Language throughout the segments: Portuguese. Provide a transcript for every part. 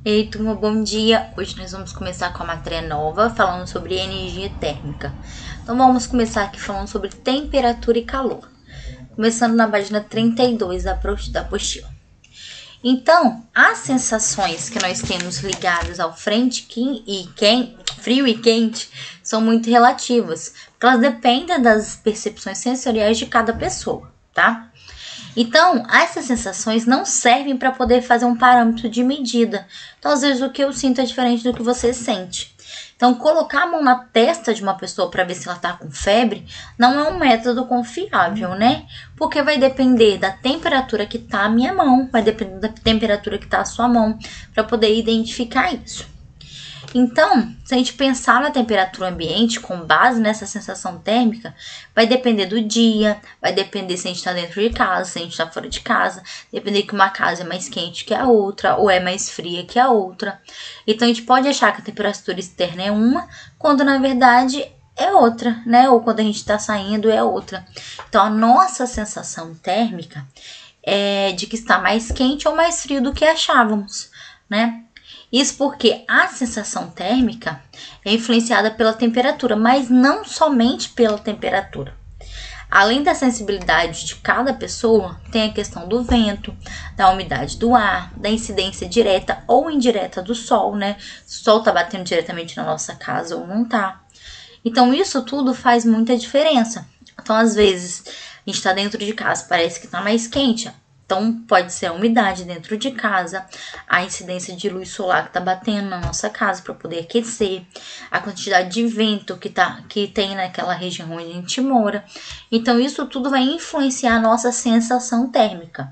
Ei, turma, bom dia! Hoje nós vamos começar com a matéria nova, falando sobre energia térmica. Então vamos começar aqui falando sobre temperatura e calor. Começando na página 32 da apostila. Então, as sensações que nós temos ligadas ao frio e quente são muito relativas, porque elas dependem das percepções sensoriais de cada pessoa, tá? Então, essas sensações não servem para poder fazer um parâmetro de medida. Então, às vezes, o que eu sinto é diferente do que você sente. Então, colocar a mão na testa de uma pessoa para ver se ela está com febre não é um método confiável, né? Porque vai depender da temperatura que está a minha mão, vai depender da temperatura que está a sua mão, para poder identificar isso. Então, se a gente pensar na temperatura ambiente com base nessa sensação térmica, vai depender do dia, vai depender se a gente está dentro de casa, se a gente está fora de casa, depender que uma casa é mais quente que a outra ou é mais fria que a outra. Então, a gente pode achar que a temperatura externa é uma, quando na verdade é outra, né? Ou quando a gente está saindo é outra. Então, a nossa sensação térmica é de que está mais quente ou mais frio do que achávamos, né? Isso porque a sensação térmica é influenciada pela temperatura, mas não somente pela temperatura. Além da sensibilidade de cada pessoa, tem a questão do vento, da umidade do ar, da incidência direta ou indireta do sol, né? Se o sol tá batendo diretamente na nossa casa ou não tá. Então, isso tudo faz muita diferença. Então, às vezes, a gente tá dentro de casa, parece que tá mais quente. Então, pode ser a umidade dentro de casa, a incidência de luz solar que está batendo na nossa casa para poder aquecer, a quantidade de vento que tem naquela região onde a gente mora. Então, isso tudo vai influenciar a nossa sensação térmica,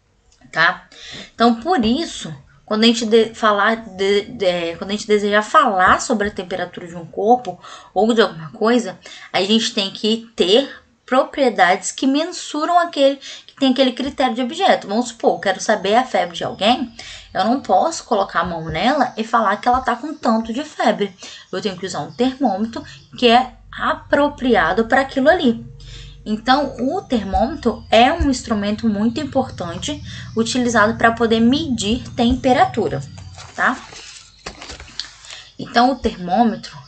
tá? Então, por isso, quando a gente quando a gente desejar falar sobre a temperatura de um corpo ou de alguma coisa, a gente tem que ter propriedades que mensuram tem aquele critério de objeto. Vamos supor, quero saber a febre de alguém, eu não posso colocar a mão nela e falar que ela tá com tanto de febre. Eu tenho que usar um termômetro que é apropriado para aquilo ali. Então, o termômetro é um instrumento muito importante utilizado para poder medir temperatura, tá? Então, o termômetro,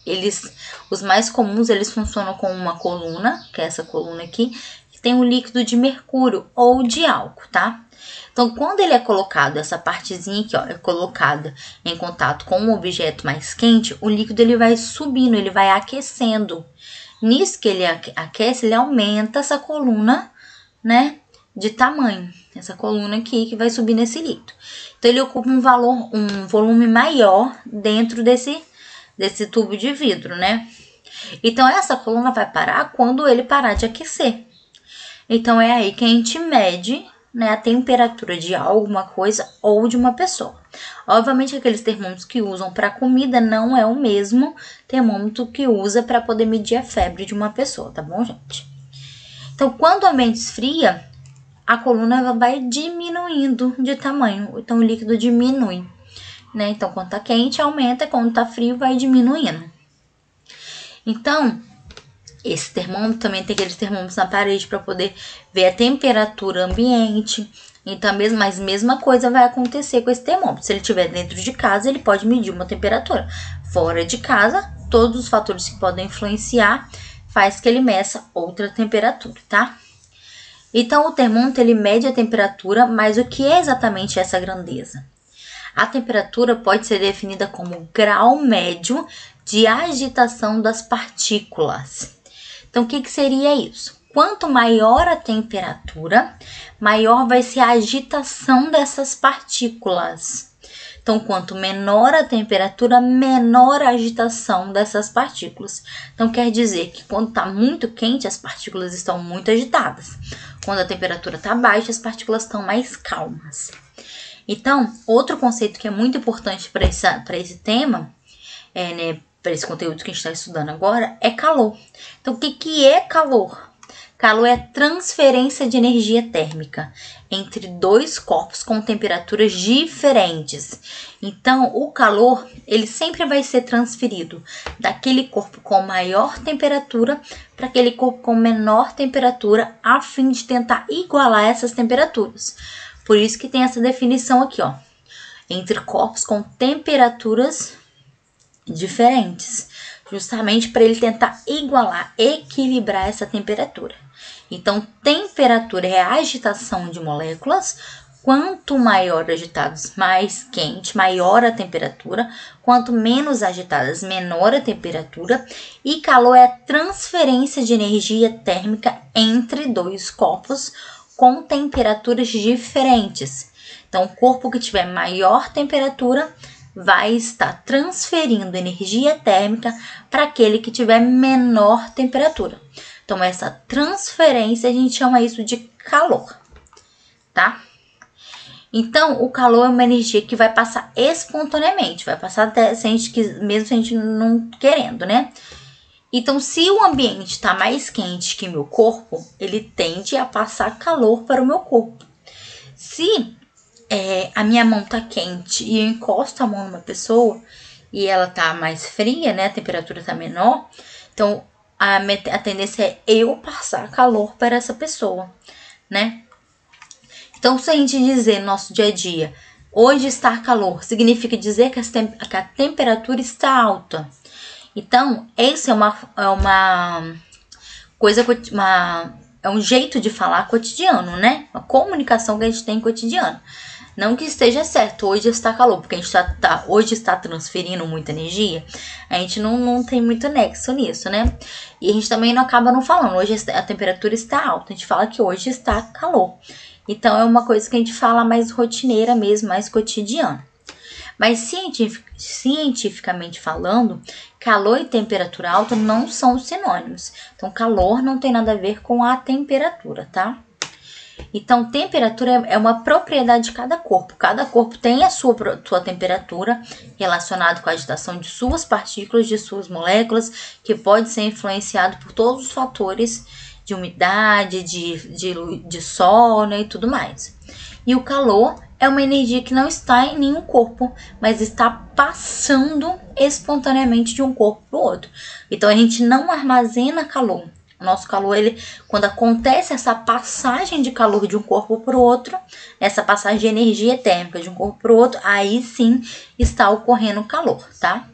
os mais comuns, eles funcionam com uma coluna, que é essa coluna aqui, tem um líquido de mercúrio ou de álcool, tá? Então, quando ele é colocado, essa partezinha aqui, ó, é colocada em contato com um objeto mais quente, o líquido ele vai subindo, ele vai aquecendo. Nisso que ele aquece, ele aumenta essa coluna, né, de tamanho. Essa coluna aqui que vai subir nesse líquido. Então, ele ocupa um volume maior dentro desse tubo de vidro, né? Então, essa coluna vai parar quando ele parar de aquecer. Então, é aí que a gente mede, né, a temperatura de alguma coisa ou de uma pessoa. Obviamente, aqueles termômetros que usam para comida não é o mesmo termômetro que usa para poder medir a febre de uma pessoa, tá bom, gente? Então, quando o ambiente esfria, a coluna vai diminuindo de tamanho. Então, o líquido diminui, né? Então, quando tá quente, aumenta. Quando tá frio, vai diminuindo. Então, esse termômetro também tem aqueles termômetros na parede para poder ver a temperatura ambiente. Então, mesma coisa vai acontecer com esse termômetro. Se ele estiver dentro de casa, ele pode medir uma temperatura. Fora de casa, todos os fatores que podem influenciar faz que ele meça outra temperatura, tá? Então, o termômetro ele mede a temperatura, mas o que é exatamente essa grandeza? A temperatura pode ser definida como grau médio de agitação das partículas. Então, o que seria isso? Quanto maior a temperatura, maior vai ser a agitação dessas partículas. Então, quanto menor a temperatura, menor a agitação dessas partículas. Então, quer dizer que quando está muito quente, as partículas estão muito agitadas. Quando a temperatura está baixa, as partículas estão mais calmas. Então, outro conceito que é muito importante para esse tema, né, para esse conteúdo que a gente está estudando agora, é calor. Então, o que é calor? Calor é transferência de energia térmica entre dois corpos com temperaturas diferentes. Então, o calor, ele sempre vai ser transferido daquele corpo com maior temperatura para aquele corpo com menor temperatura, a fim de tentar igualar essas temperaturas. Por isso que tem essa definição aqui, ó. entre corpos com temperaturas diferentes, justamente para ele tentar igualar, equilibrar essa temperatura. Então, temperatura é a agitação de moléculas. Quanto maior agitados, mais quente, maior a temperatura. Quanto menos agitadas, menor a temperatura. E calor é a transferência de energia térmica entre dois corpos com temperaturas diferentes. Então, o corpo que tiver maior temperatura vai estar transferindo energia térmica para aquele que tiver menor temperatura. Então, essa transferência a gente chama isso de calor, tá? Então, o calor é uma energia que vai passar espontaneamente, vai passar até mesmo se a gente não querendo, né? Então, se o ambiente está mais quente que meu corpo, ele tende a passar calor para o meu corpo. Se a minha mão tá quente e eu encosto a mão numa pessoa e ela tá mais fria, né? A temperatura tá menor, então a tendência é eu passar calor para essa pessoa, né? Então, se a gente dizer no nosso dia a dia, hoje está calor, significa dizer que a temperatura está alta. Então, esse é uma coisa, é um jeito de falar cotidiano, né? Uma comunicação que a gente tem cotidiano. Não que esteja certo, hoje está calor, porque a gente hoje está transferindo muita energia, a gente não tem muito nexo nisso, né? E a gente também acaba não falando, hoje a temperatura está alta, a gente fala que hoje está calor. Então, é uma coisa que a gente fala mais rotineira mesmo, mais cotidiana. Mas cientificamente falando, calor e temperatura alta não são sinônimos. Então, calor não tem nada a ver com a temperatura, tá? Então, temperatura é uma propriedade de cada corpo. Cada corpo tem a sua temperatura relacionada com a agitação de suas partículas, de suas moléculas, que pode ser influenciado por todos os fatores de umidade, de sol, né, e tudo mais. E o calor é uma energia que não está em nenhum corpo, mas está passando espontaneamente de um corpo para o outro. Então, a gente não armazena calor. O nosso calor, quando acontece essa passagem de calor de um corpo para o outro, essa passagem de energia térmica de um corpo para o outro, aí sim está ocorrendo calor, tá?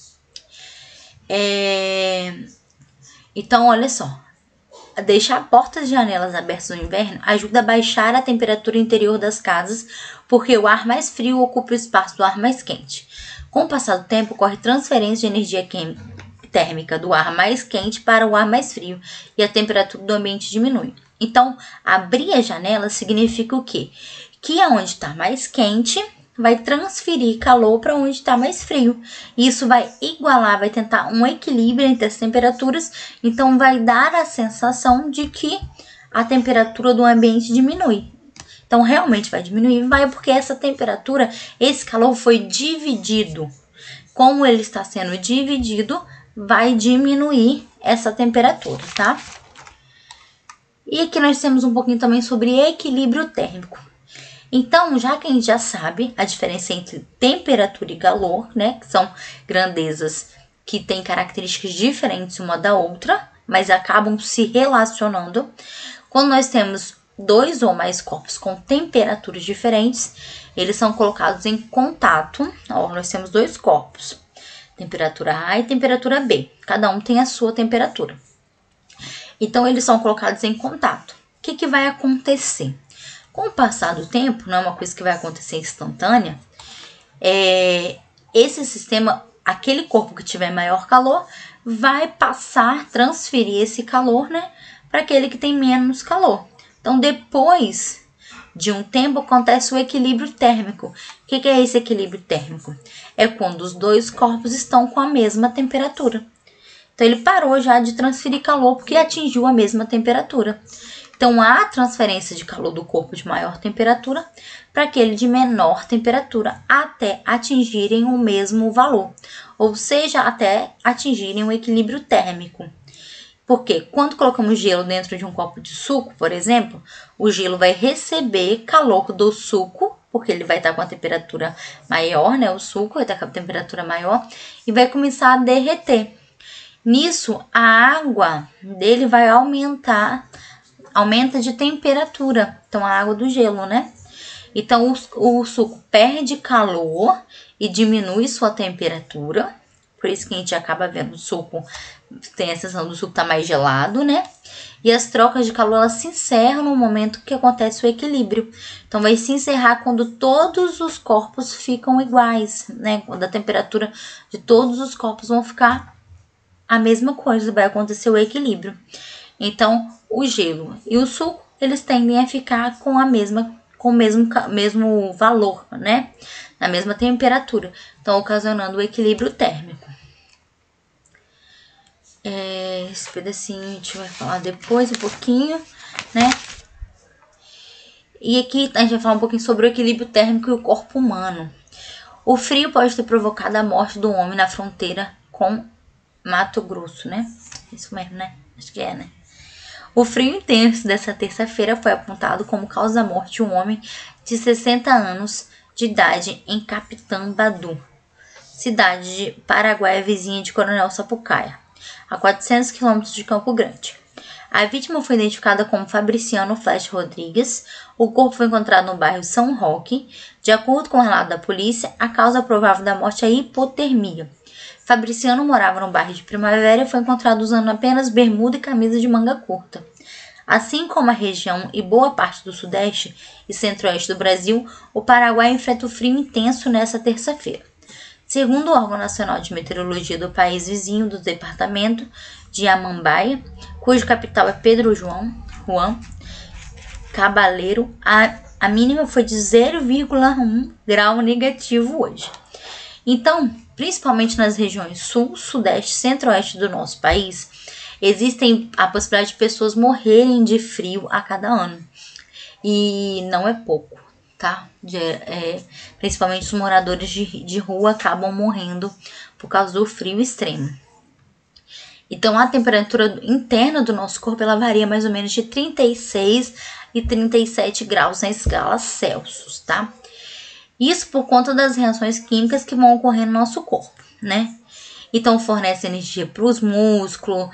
Então, olha só. Deixar portas e janelas abertas no inverno ajuda a baixar a temperatura interior das casas, porque o ar mais frio ocupa o espaço do ar mais quente. Com o passar do tempo, ocorre transferência de energia térmica do ar mais quente para o ar mais frio e a temperatura do ambiente diminui. Então, abrir a janela significa o quê? Que aonde está mais quente vai transferir calor para onde está mais frio. Isso vai igualar, vai tentar um equilíbrio entre as temperaturas, então vai dar a sensação de que a temperatura do ambiente diminui. Então, realmente vai diminuir, porque essa temperatura, esse calor foi dividido. Como ele está sendo dividido, vai diminuir essa temperatura, tá? E aqui nós temos um pouquinho também sobre equilíbrio térmico. Então, já que a gente já sabe a diferença entre temperatura e calor, né? Que são grandezas que têm características diferentes uma da outra, mas acabam se relacionando. Quando nós temos dois ou mais corpos com temperaturas diferentes, eles são colocados em contato. Ó, nós temos dois corpos, temperatura A e temperatura B. Cada um tem a sua temperatura. Então, eles são colocados em contato. O que vai acontecer? Com o passar do tempo, não é uma coisa que vai acontecer instantânea, esse sistema, aquele corpo que tiver maior calor, vai transferir esse calor, né, para aquele que tem menos calor. Então, depois de um tempo, acontece o equilíbrio térmico. O que é esse equilíbrio térmico? É quando os dois corpos estão com a mesma temperatura. Então, ele parou já de transferir calor porque atingiu a mesma temperatura. Então, há transferência de calor do corpo de maior temperatura para aquele de menor temperatura até atingirem o mesmo valor, ou seja, até atingirem o equilíbrio térmico. Porque quando colocamos gelo dentro de um copo de suco, por exemplo, o gelo vai receber calor do suco, porque ele vai estar com a temperatura maior, né? O suco vai estar com a temperatura maior e vai começar a derreter. Nisso, a água dele vai aumenta de temperatura, então a água do gelo, né? Então, o suco perde calor e diminui sua temperatura. Por isso que a gente acaba vendo o suco, tem a sensação do suco tá mais gelado, né? E as trocas de calor, elas se encerram no momento que acontece o equilíbrio. Então, vai se encerrar quando todos os corpos ficam iguais, né? Quando a temperatura de todos os corpos vão ficar a mesma coisa, vai acontecer o equilíbrio. Então, o gelo e o suco, eles tendem a ficar com o mesmo valor, né? Na mesma temperatura. Então, ocasionando o equilíbrio térmico. Esse pedacinho a gente vai falar depois um pouquinho, né? E aqui a gente vai falar um pouquinho sobre o equilíbrio térmico e o corpo humano. O frio pode ter provocado a morte do homem na fronteira com Mato Grosso, né? Isso mesmo, né? Acho que é, né? O frio intenso dessa terça-feira foi apontado como causa da morte de um homem de 60 anos de idade em Capitã Badu, cidade de Paraguai vizinha de Coronel Sapucaia, a 400 quilômetros de Campo Grande. A vítima foi identificada como Fabriciano Flash Rodrigues. O corpo foi encontrado no bairro São Roque. De acordo com o relato da polícia, a causa provável da morte é hipotermia. Fabriciano morava no bairro de Primavera e foi encontrado usando apenas bermuda e camisa de manga curta. Assim como a região e boa parte do sudeste e centro-oeste do Brasil, o Paraguai enfrenta o frio intenso nesta terça-feira. Segundo o órgão nacional de meteorologia do país vizinho do departamento de Amambaia, cuja capital é Pedro Juan Cabaleiro, a mínima foi de 0,1 grau negativo hoje. Então, principalmente nas regiões sul, sudeste e centro-oeste do nosso país, existem a possibilidade de pessoas morrerem de frio a cada ano. E não é pouco, tá? Principalmente os moradores de rua acabam morrendo por causa do frio extremo. Então, a temperatura interna do nosso corpo, ela varia mais ou menos de 36 e 37 graus na escala Celsius, tá? Isso por conta das reações químicas que vão ocorrer no nosso corpo, né? Então, fornece energia para os músculos,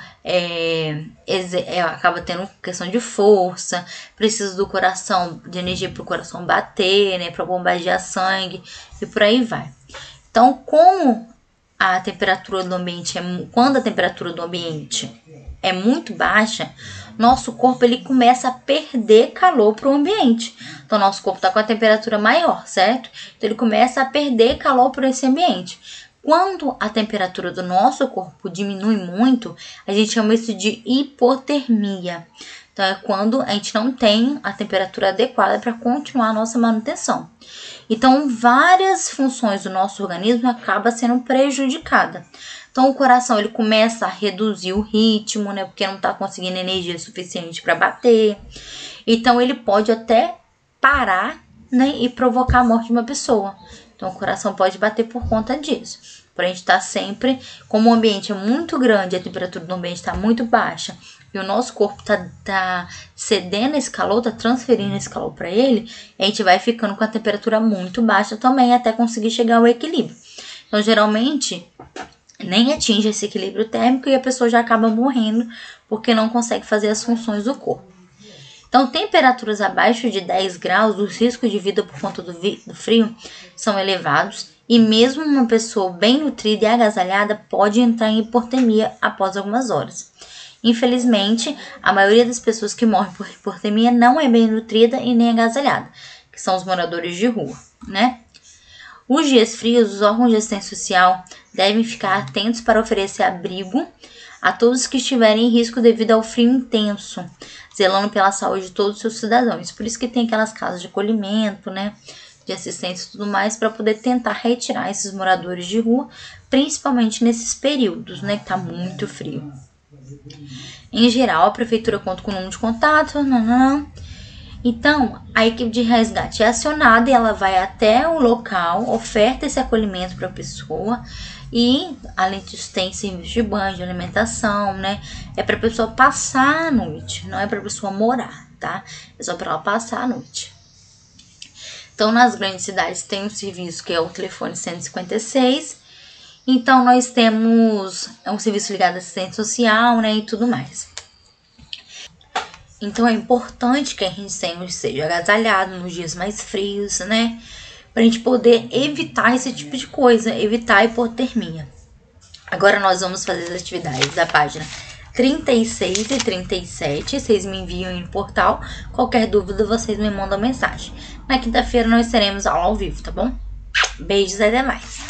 acaba tendo questão de força, precisa do coração, de energia para o coração bater, né? Para bombardear sangue e por aí vai. Então, como a temperatura do ambiente quando a temperatura do ambiente é muito baixa, nosso corpo ele começa a perder calor para o ambiente. Então, nosso corpo está com a temperatura maior, certo? Então, ele começa a perder calor para esse ambiente. Quando a temperatura do nosso corpo diminui muito, a gente chama isso de hipotermia. Então, é quando a gente não tem a temperatura adequada para continuar a nossa manutenção. Então, várias funções do nosso organismo acabam sendo prejudicadas. Então, o coração ele começa a reduzir o ritmo, né? Porque não está conseguindo energia suficiente para bater. Então, ele pode até parar, né? E provocar a morte de uma pessoa. Então, o coração pode bater por conta disso. Porém, a gente está sempre, como o ambiente é muito grande, a temperatura do ambiente está muito baixa, e o nosso corpo tá cedendo esse calor, tá transferindo esse calor para ele, a gente vai ficando com a temperatura muito baixa também, até conseguir chegar ao equilíbrio. Então, geralmente, nem atinge esse equilíbrio térmico e a pessoa já acaba morrendo, porque não consegue fazer as funções do corpo. Então, temperaturas abaixo de 10 graus, os riscos de vida por conta do frio são elevados e mesmo uma pessoa bem nutrida e agasalhada pode entrar em hipotermia após algumas horas. Infelizmente, a maioria das pessoas que morrem por hipotermia não é bem nutrida e nem agasalhada, que são os moradores de rua, né? Os dias frios, os órgãos de assistência social devem ficar atentos para oferecer abrigo a todos que estiverem em risco devido ao frio intenso, zelando pela saúde de todos os seus cidadãos. Por isso que tem aquelas casas de acolhimento, né, de assistência e tudo mais, para poder tentar retirar esses moradores de rua, principalmente nesses períodos, né, que tá muito frio. Em geral, a prefeitura conta com o número de contato, Então, a equipe de resgate é acionada e ela vai até o local, oferta esse acolhimento para a pessoa e, além disso, tem serviço de banho, de alimentação, né? É para a pessoa passar a noite, não é para a pessoa morar, tá? É só para ela passar a noite. Então, nas grandes cidades tem um serviço que é o telefone 156. Então, nós temos um serviço ligado à assistência social, né? E tudo mais. Então é importante que a gente sempre seja agasalhado nos dias mais frios, né? Pra gente poder evitar esse tipo de coisa, evitar a hipotermia. Agora nós vamos fazer as atividades da página 36 e 37. Vocês me enviam aí no portal. Qualquer dúvida, vocês me mandam mensagem. Na quinta-feira nós teremos aula ao vivo, tá bom? Beijos, até mais.